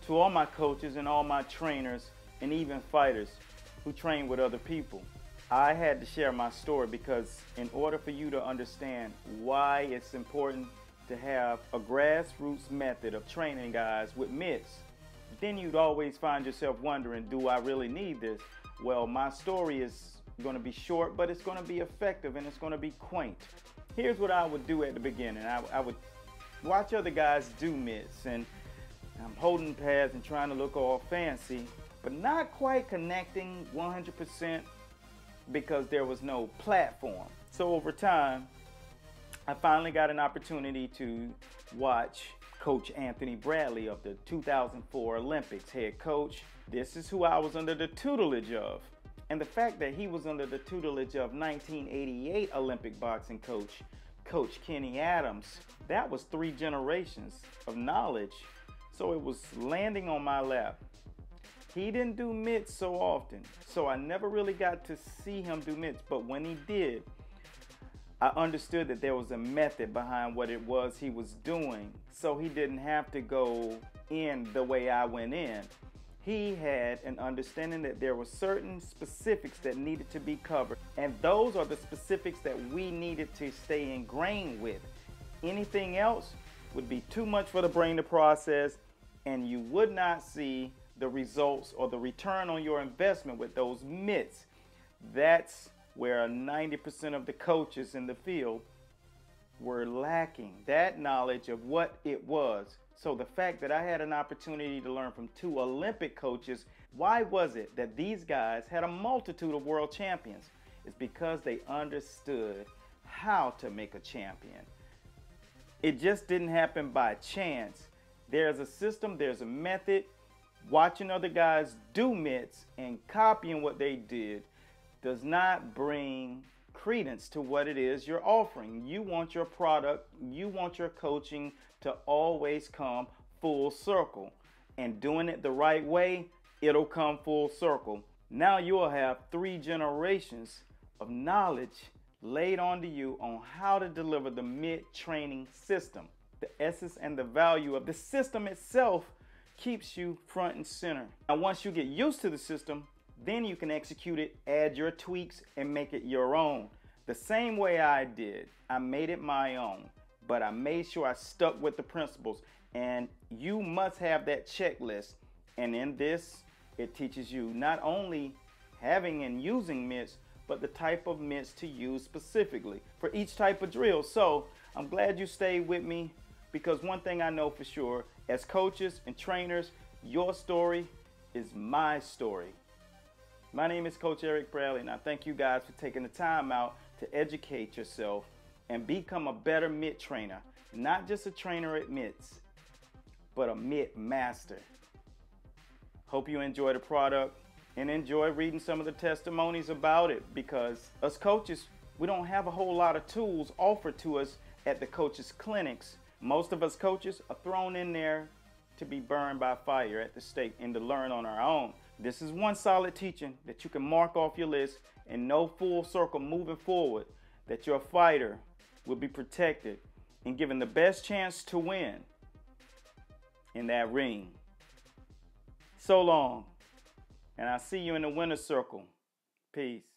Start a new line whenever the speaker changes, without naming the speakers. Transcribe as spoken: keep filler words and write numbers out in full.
to all my coaches and all my trainers and even fighters who train with other people. I had to share my story because in order for you to understand why it's important to have a grassroots method of training guys with mitts, then you'd always find yourself wondering, do I really need this? Well, my story is going to be short, but it's going to be effective and it's going to be quaint. Here's what I would do at the beginning. I, I would watch other guys do mitts, and I'm holding pads and trying to look all fancy, but not quite connecting one hundred percent because there was no platform. So over time, I finally got an opportunity to watch Coach Anthony Bradley of the two thousand four Olympics, head coach. This is who I was under the tutelage of. And the fact that he was under the tutelage of nineteen eighty-eight Olympic boxing coach, Coach Kenny Adams, that was three generations of knowledge. So it was landing on my lap. He didn't do mitts so often, so I never really got to see him do mitts, but when he did, I understood that there was a method behind what it was he was doing, so he didn't have to go in the way I went in. He had an understanding that there were certain specifics that needed to be covered, and those are the specifics that we needed to stay ingrained with. Anything else would be too much for the brain to process, and you would not see the results or the return on your investment with those mitts. That's where ninety percent of the coaches in the field were lacking that knowledge of what it was. So the fact that I had an opportunity to learn from two Olympic coaches, why was it that these guys had a multitude of world champions? It's because they understood how to make a champion. It just didn't happen by chance. There's a system, there's a method. Watching other guys do mitts and copying what they did does not bring credence to what it is you're offering. You want your product, you want your coaching to always come full circle. And doing it the right way, it'll come full circle. Now you'll have three generations of knowledge laid onto you on how to deliver the mitt training system. The essence and the value of the system itself keeps you front and center. Now once you get used to the system, then you can execute it, add your tweaks, and make it your own. The same way I did. I made it my own, but I made sure I stuck with the principles. And you must have that checklist. And in this, it teaches you not only having and using mitts, but the type of mitts to use specifically for each type of drill. So I'm glad you stayed with me, because one thing I know for sure, as coaches and trainers, your story is my story. My name is Coach Eric Bradley, and I thank you guys for taking the time out to educate yourself and become a better mitt trainer. Not just a trainer at mitts, but a mitt master. Hope you enjoy the product and enjoy reading some of the testimonies about it, because us coaches, we don't have a whole lot of tools offered to us at the coaches' clinics. Most of us coaches are thrown in there to be burned by fire at the stake and to learn on our own. This is one solid teaching that you can mark off your list and know full circle moving forward that your fighter will be protected and given the best chance to win in that ring. So long, and I'll see you in the winner's circle. Peace.